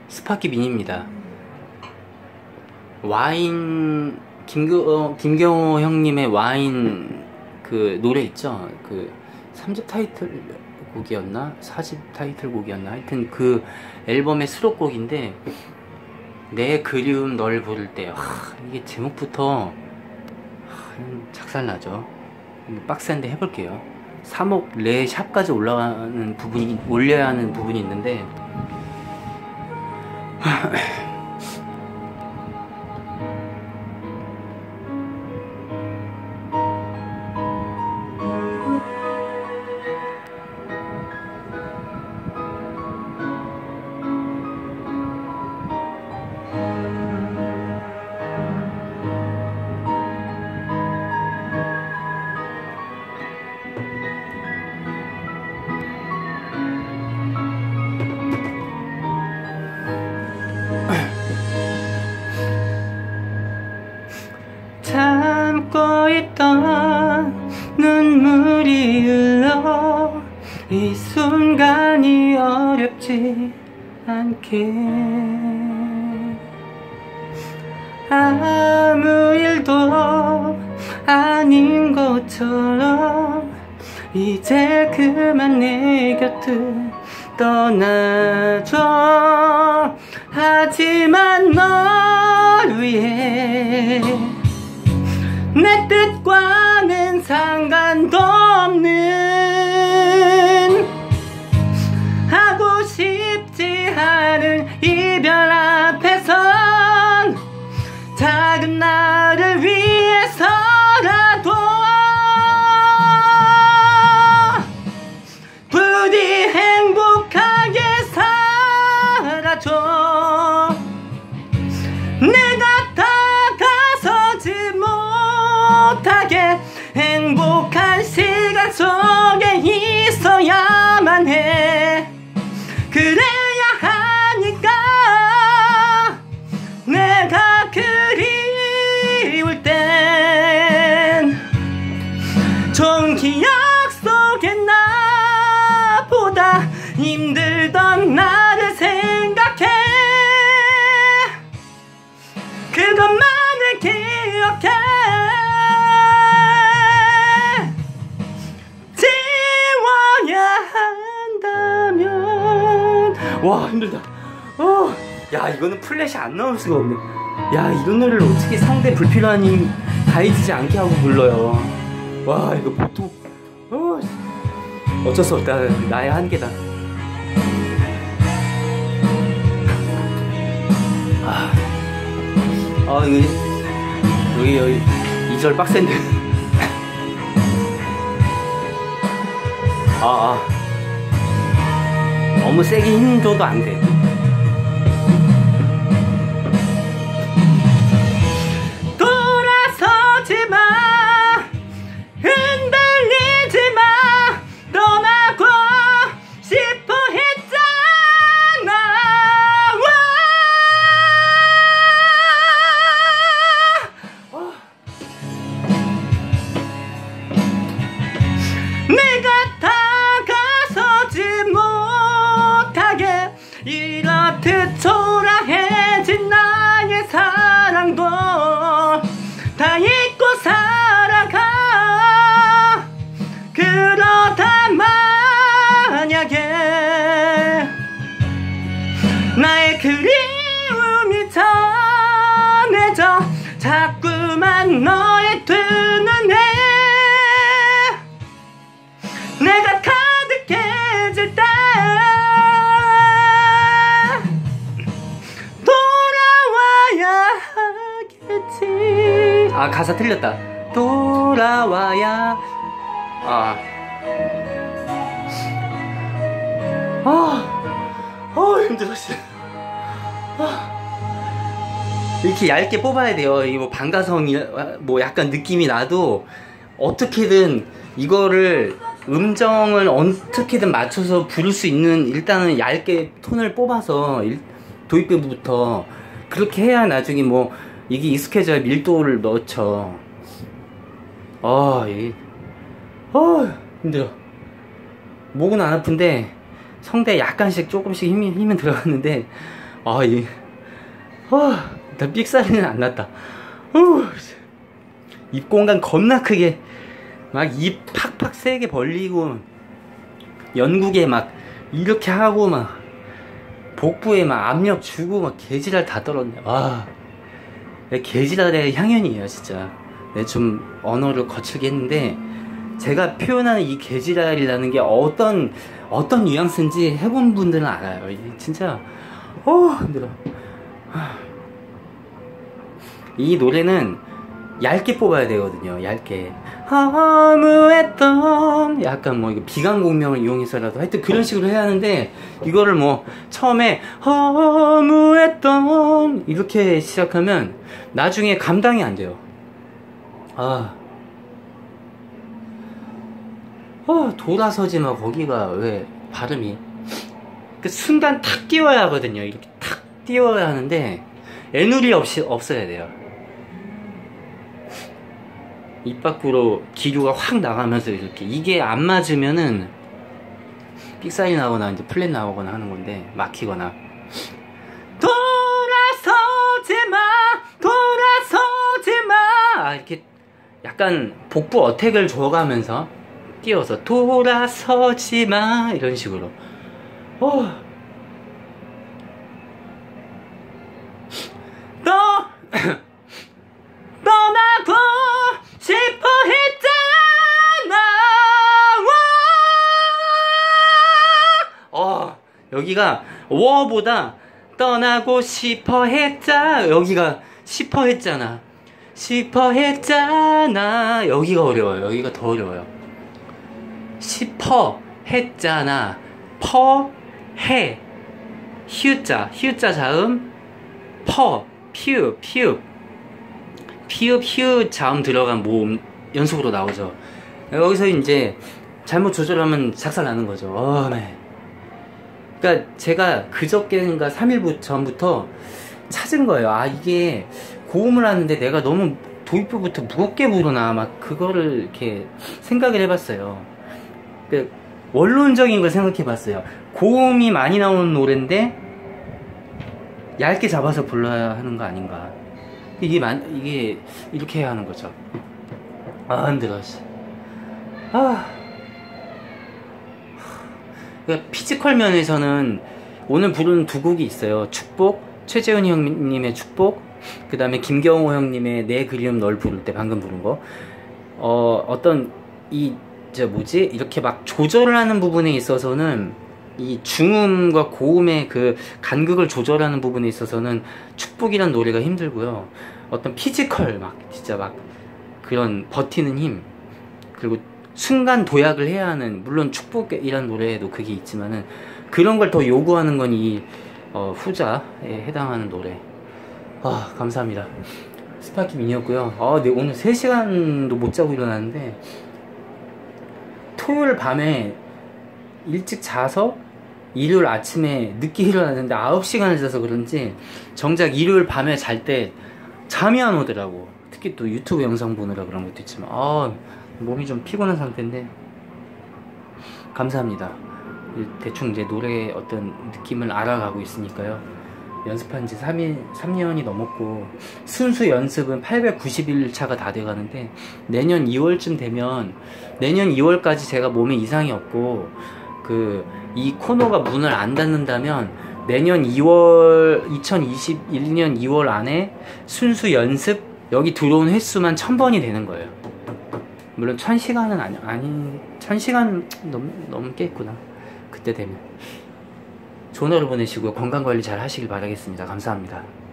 스파키 미니입니다. 와인 김경호 형님의 와인 그 노래 있죠? 그 3집 타이틀곡이었나? 4집 타이틀곡이었나? 하여튼 그 앨범의 수록곡인데 내 그리움 널 부를 때 이게 제목부터 작살나죠. 빡센데 해볼게요. 3억 레 샵까지 올라가는 부분이 올려야 하는 부분이 있는데 참고 있던 눈물이 흘러 이 순간이 어렵지 않게 아무 일도 아닌 것처럼 이제 그만 내 곁을 떠나줘. 하지만 널 위해 내 뜻과는 상관도 없는 하고 싶지 않은 이별 앞에선 작은 나를 위해서라도 부디 행복하게 살아줘. 내가 다가서지 못하게 행복한 시간 속에 있어야만 해. 그래야 하니까 내가 그리울 땐 좋은 기억 속에 나보다 힘들던 나를 생각해. 그것만을 기억해. 지워야 한다면. 와 힘들다. 야 이거는 플랫이 안 나올 수가 없네. 야 이런 노래를 어떻게 상대 불필요한 힘 가해지지 않게 하고 불러요. 와 이거 보통 어쩔 수 없다. 나의 한계다. 이거 여기 2절 빡센데. 너무 세게 힘줘도 안 돼. 돌아서지 마, 흔들리지 마, 떠나고 싶어 했잖아. 내가 다가서지 못하게 이렇듯 초라해진 나의 사랑도 다 잊고 살아가. 그러다 만약에 나의 그리움이 전해져 자꾸만 너의 두 눈에 내가 가득해질 때 돌아와야 하겠지. 가사 틀렸다. 돌아와야. 힘들어 진짜. 이렇게 얇게 뽑아야 돼요. 이 뭐 방가성이 뭐 약간 느낌이 나도 어떻게든 이거를 음정을 어떻게든 맞춰서 부를 수 있는, 일단은 얇게 톤을 뽑아서 도입부부터 그렇게 해야 나중에 뭐 이게 익숙해져야 밀도를 넣죠. 힘들어. 목은 안 아픈데 성대에 약간씩 조금씩 힘은 들어갔는데 일단 삑사리는 안 났다. 입 공간 겁나 크게 막 입 팍팍 세게 벌리고 연국에 막 이렇게 하고 막 복부에 막 압력 주고 막 개지랄 다 떨었네. 개지랄의 향연이에요 진짜. 좀 언어를 거칠게 했는데 제가 표현하는 이 개지랄이라는 게 어떤 뉘앙스인지 해본 분들은 알아요. 이게 진짜 힘들어. 이 노래는 얇게 뽑아야 되거든요. 얇게. 허무했던 약간 뭐 이거 비강공명을 이용해서라도 하여튼 그런 식으로 해야 하는데 이거를 뭐 처음에 허무했던 이렇게 시작하면 나중에 감당이 안 돼요. 돌아서지 마. 거기가 왜 발음이 그 순간 탁 띄워야 하거든요. 이렇게 탁 띄워야 하는데 애누리 없어야 돼요. 입 밖으로 기류가 확 나가면서 이렇게 이게 안 맞으면은 삑사리 나거나 이제 플랫 나오거나 하는 건데 막히거나. 돌아서지 마 이렇게 약간 복부 어택을 줘가면서 띄워서 돌아서지 마 이런 식으로. 떠나고 싶어 했잖아. 여기가 워보다 떠나고 싶어 했자 여기가 싶어 했잖아. 싶어 했잖아. 여기가 어려워요. 여기가 더 어려워요. 싶어 했잖아. 해 휴자 자음 피읍 휴 자음 들어간 모음 연속으로 나오죠. 여기서 이제 잘못 조절하면 작살 나는 거죠. 네. 그러니까 제가 그저께인가 3일 전부터 찾은 거예요. 이게 고음을 하는데 내가 너무 도입부부터 무겁게 부르나 막 그거를 이렇게 생각을 해봤어요. 그러니까 원론적인 걸 생각해봤어요. 고음이 많이 나오는 노래인데 얇게 잡아서 불러야 하는 거 아닌가. 이게 이렇게 해야 하는 거죠. 힘들어. 그러니까 피지컬 면에서는 오늘 부르는 두 곡이 있어요. 축복, 최재훈 형님의 축복, 그 다음에 김경호 형님의 내 그리움 널 부를 때 방금 부른 거. 이렇게 막 조절을 하는 부분에 있어서는 이 중음과 고음의 그 간극을 조절하는 부분에 있어서는 축복이란 노래가 힘들고요. 어떤 피지컬 진짜 막 그런 버티는 힘, 그리고 순간 도약을 해야 하는, 물론 축복이란 노래에도 그게 있지만은 그런 걸 더 요구하는 건 이 후자에 해당하는 노래. 감사합니다. 스파키 미니였고요. 네, 오늘 3시간도 못 자고 일어났는데 토요일 밤에 일찍 자서 일요일 아침에 늦게 일어났는데 9시간을 자서 그런지 정작 일요일 밤에 잘 때 잠이 안 오더라고. 특히 또 유튜브 영상 보느라 그런 것도 있지만 몸이 좀 피곤한 상태인데 감사합니다. 대충 이제 노래의 어떤 느낌을 알아가고 있으니까요. 연습한 지 3년이 넘었고 순수 연습은 890일차가 다 돼가는데 내년 2월쯤 되면, 내년 2월까지 제가 몸에 이상이 없고 이 코너가 문을 안 닫는다면 내년 2월 2021년 2월 안에 순수 연습 여기 들어온 횟수만 1000번이 되는 거예요. 물론 1000시간은 아니 1000시간 넘겠구나. 그때 되면. 좋은 하루 보내시고 건강관리 잘 하시길 바라겠습니다. 감사합니다.